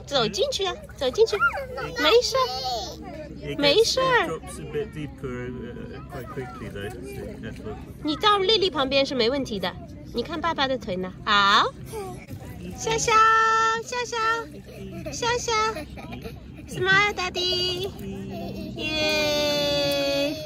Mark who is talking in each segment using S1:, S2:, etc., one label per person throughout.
S1: 走进去啊，走进去，没事，没事。你到丽丽旁边是没问题的。你看爸爸的腿呢？好，笑笑，笑笑，笑笑 ，Smile Daddy， 耶！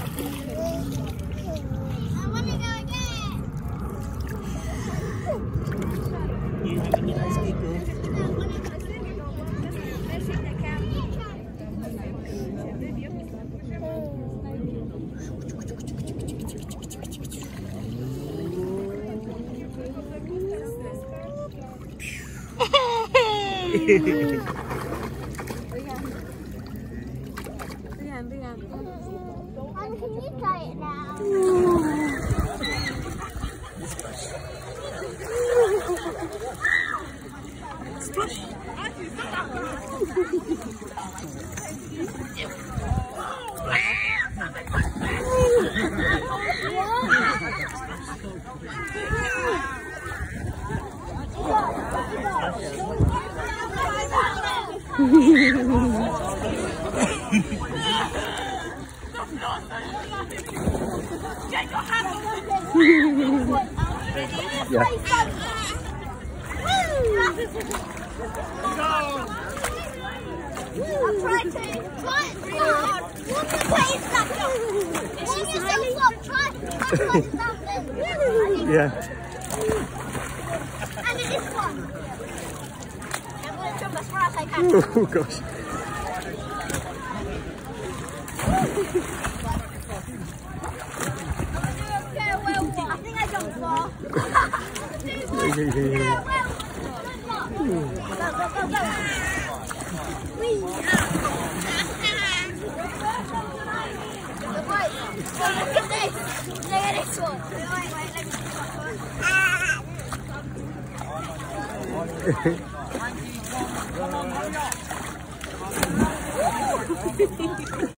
S2: Can you try it now?
S3: Yeah.
S2: I'll try to. Try it really hard.
S3: Yeah.
S2: And it is fun. I'm going to jump as far as I can.
S3: Oh gosh.
S2: I think I jumped far. Go, go, go. Look at this. Look at this one. Wait, let me